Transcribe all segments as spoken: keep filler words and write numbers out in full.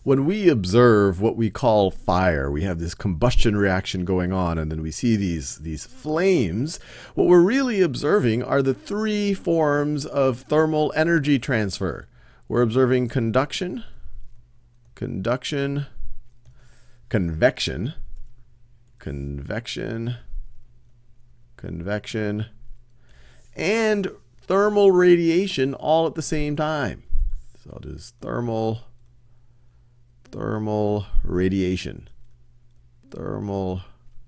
when we observe what we call fire, we have this combustion reaction going on, and then we see these, these flames. What we're really observing are the three forms of thermal energy transfer. We're observing conduction, conduction, convection, convection, convection, and thermal radiation all at the same time. So I'll do this thermal, thermal radiation, thermal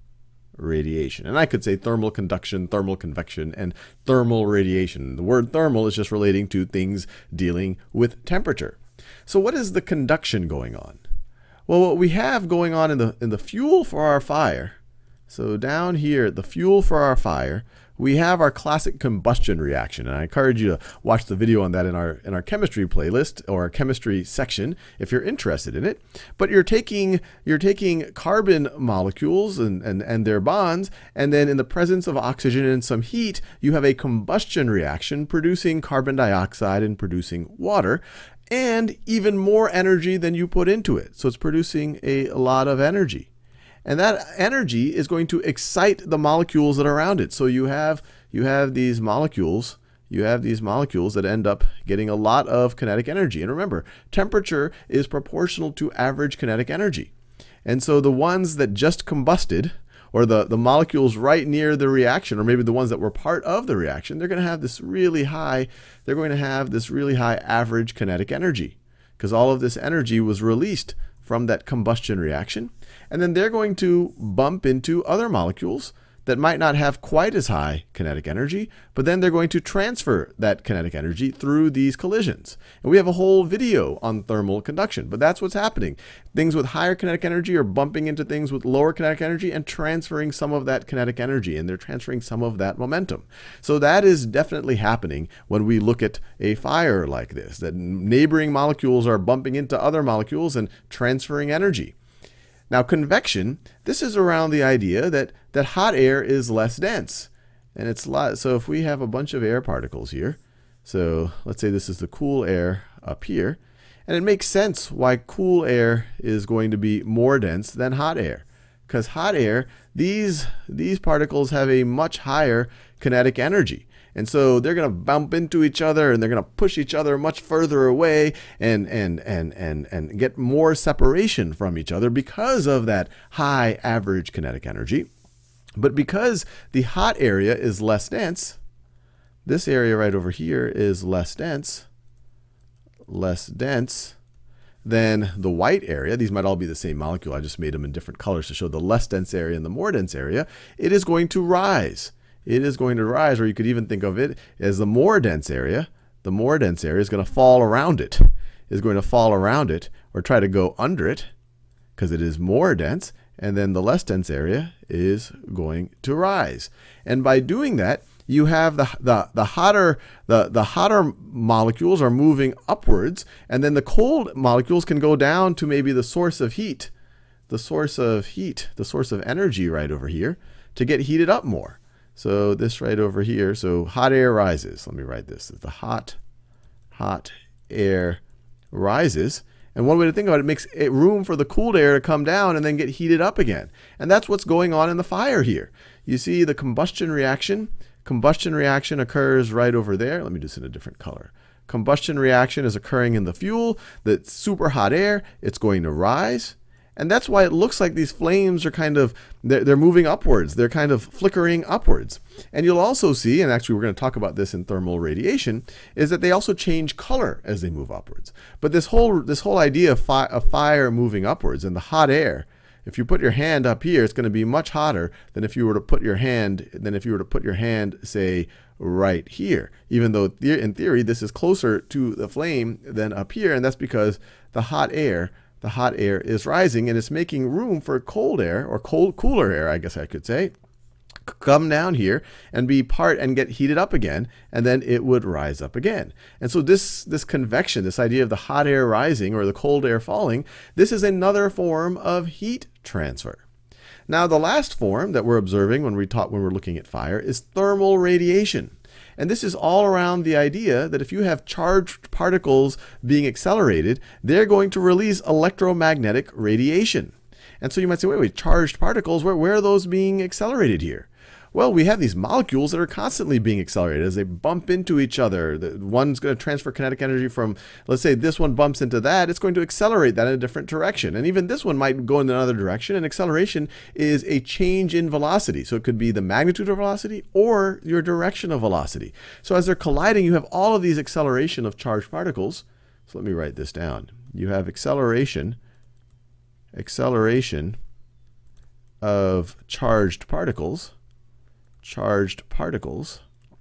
radiation. And I could say thermal conduction, thermal convection, and thermal radiation. The word thermal is just relating to things dealing with temperature. So what is the conduction going on? Well, what we have going on in the, in the fuel for our fire, so down here, the fuel for our fire, we have our classic combustion reaction. And I encourage you to watch the video on that in our, in our chemistry playlist or our chemistry section if you're interested in it. But you're taking, you're taking carbon molecules and, and, and their bonds, and then in the presence of oxygen and some heat, you have a combustion reaction producing carbon dioxide and producing water, and even more energy than you put into it. So it's producing a, a lot of energy. And that energy is going to excite the molecules that are around it. So you have, you have these molecules, you have these molecules that end up getting a lot of kinetic energy. And remember, temperature is proportional to average kinetic energy. And so the ones that just combusted, or the, the molecules right near the reaction, or maybe the ones that were part of the reaction, they're going to have this really high, they're going to have this really high average kinetic energy, because all of this energy was released from that combustion reaction. And then they're going to bump into other molecules that might not have quite as high kinetic energy, but then they're going to transfer that kinetic energy through these collisions. And we have a whole video on thermal conduction, but that's what's happening. Things with higher kinetic energy are bumping into things with lower kinetic energy and transferring some of that kinetic energy, and they're transferring some of that momentum. So that is definitely happening when we look at a fire like this, that neighboring molecules are bumping into other molecules and transferring energy. Now, convection, this is around the idea that, that hot air is less dense. And it's lot, so if we have a bunch of air particles here, so let's say this is the cool air up here, and it makes sense why cool air is going to be more dense than hot air. Because hot air, these, these particles have a much higher kinetic energy. And so they're going to bump into each other, and they're going to push each other much further away and, and, and, and, and get more separation from each other because of that high average kinetic energy. But because the hot area is less dense, this area right over here is less dense, less dense than the white area. These might all be the same molecule. I just made them in different colors to show the less dense area and the more dense area. It is going to rise. It is going to rise, or you could even think of it as the more dense area. The more dense area is going to fall around it, is going to fall around it, or try to go under it, because it is more dense, and then the less dense area is going to rise. And by doing that, you have the, the, the, hotter, the, the hotter molecules are moving upwards, and then the cold molecules can go down to maybe the source of heat, the source of heat, the source of energy right over here, to get heated up more. So this right over here, so hot air rises. Let me write this. The hot, hot air rises. And one way to think about it, it makes it room for the cooled air to come down and then get heated up again. And that's what's going on in the fire here. You see the combustion reaction. Combustion reaction occurs right over there. Let me do this in a different color. Combustion reaction is occurring in the fuel. That's super hot air. It's going to rise. And that's why it looks like these flames are kind of, they're, they're moving upwards. They're kind of flickering upwards. And you'll also see, and actually we're going to talk about this in thermal radiation, is that they also change color as they move upwards. But this whole, this whole idea of, fi of fire moving upwards and the hot air, if you put your hand up here, it's going to be much hotter than if you were to put your hand, than if you were to put your hand, say, right here. Even though the in theory, this is closer to the flame than up here, and that's because the hot air The hot air is rising, and it's making room for cold air, or cold, cooler air, I guess I could say, come down here and be part and get heated up again, and then it would rise up again. And so this, this convection, this idea of the hot air rising or the cold air falling, this is another form of heat transfer. Now, the last form that we're observing when we talk, when we're looking at fire is thermal radiation. And this is all around the idea that if you have charged particles being accelerated, they're going to release electromagnetic radiation. And so you might say, wait, wait, charged particles, where, where are those being accelerated here? Well, we have these molecules that are constantly being accelerated as they bump into each other. The one's going to transfer kinetic energy from, let's say this one bumps into that, it's going to accelerate that in a different direction. And even this one might go in another direction, and acceleration is a change in velocity. So it could be the magnitude of velocity or your direction of velocity. So as they're colliding, you have all of these acceleration of charged particles. So let me write this down. You have acceleration, acceleration of charged particles. charged particles,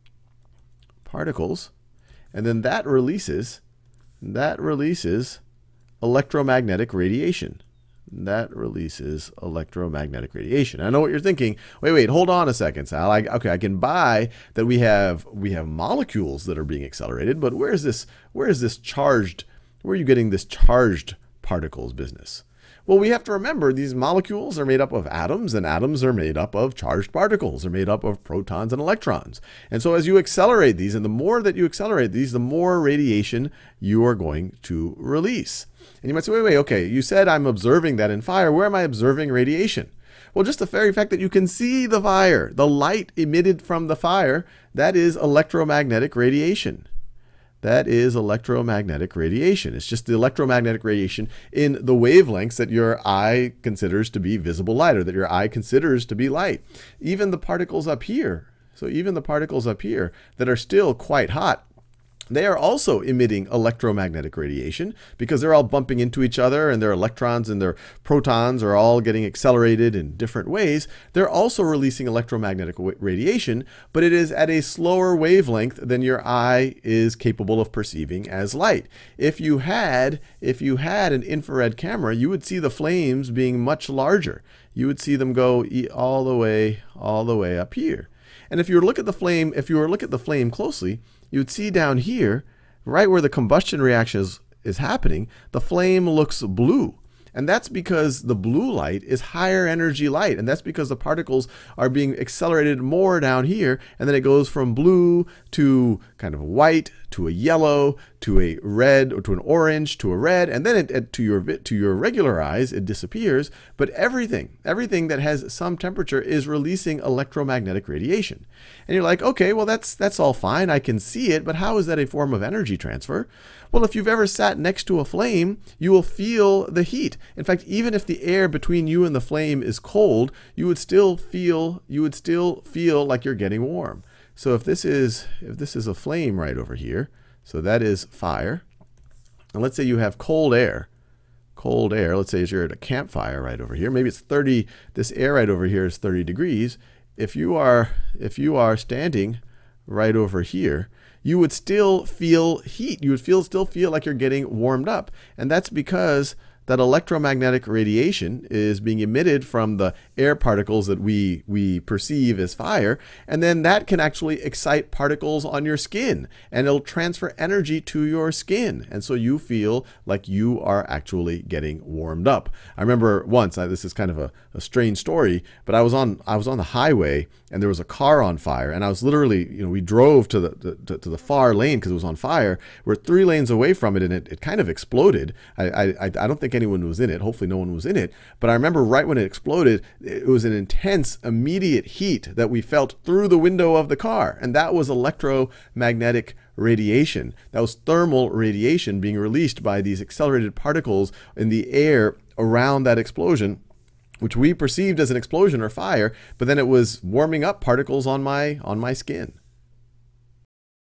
particles, and then that releases, that releases electromagnetic radiation. That releases electromagnetic radiation. I know what you're thinking. Wait, wait, hold on a second, Sal. I, okay, I can buy that we have we have molecules that are being accelerated, but where is this? Where is this charged? Where are you getting this charged particles business? Well, we have to remember these molecules are made up of atoms, and atoms are made up of charged particles. They're made up of protons and electrons. And so as you accelerate these, and the more that you accelerate these, the more radiation you are going to release. And you might say, wait, wait, okay, you said I'm observing that in fire. Where am I observing radiation? Well, just the very fact that you can see the fire, the light emitted from the fire, that is electromagnetic radiation. That is electromagnetic radiation. It's just the electromagnetic radiation in the wavelengths that your eye considers to be visible light, or that your eye considers to be light. Even the particles up here, so even the particles up here that are still quite hot, they are also emitting electromagnetic radiation because they're all bumping into each other, and their electrons and their protons are all getting accelerated in different ways. They're also releasing electromagnetic radiation, but it is at a slower wavelength than your eye is capable of perceiving as light. If you had, if you had an infrared camera, you would see the flames being much larger. You would see them go all the way, all the way up here. And if you were to look at the flame, if you were to look at the flame closely, you would see down here, right where the combustion reaction is, is happening, the flame looks blue. And that's because the blue light is higher energy light. And that's because the particles are being accelerated more down here. And then it goes from blue to kind of white to a yellow to a red, or to an orange to a red. And then it, it, to, your, to your regular eyes, it disappears. But everything, everything that has some temperature is releasing electromagnetic radiation. And you're like, okay, well, that's, that's all fine. I can see it. But how is that a form of energy transfer? Well, if you've ever sat next to a flame, you will feel the heat. In fact, even if the air between you and the flame is cold, you would still feel you would still feel like you're getting warm. So if this is if this is a flame right over here, so that is fire. And let's say you have cold air. Cold air, let's say you're at a campfire right over here. Maybe it's thirty, this air right over here is thirty degrees. If you are if you are standing right over here, you would still feel heat. You would feel still feel like you're getting warmed up. And that's because that electromagnetic radiation is being emitted from the air particles that we, we perceive as fire. And then that can actually excite particles on your skin, and it'll transfer energy to your skin. And so you feel like you are actually getting warmed up. I remember once, I, this is kind of a, a strange story, but I was on, I was on the highway, and there was a car on fire. And I was literally, you know, we drove to the, to, to the far lane because it was on fire. We're three lanes away from it, and it, it kind of exploded. I, I, I don't think anyone was in it. Hopefully no one was in it. But I remember right when it exploded, it was an intense, immediate heat that we felt through the window of the car. And that was electromagnetic radiation. That was thermal radiation being released by these accelerated particles in the air around that explosion, which we perceived as an explosion or fire, but then it was warming up particles on my on my skin.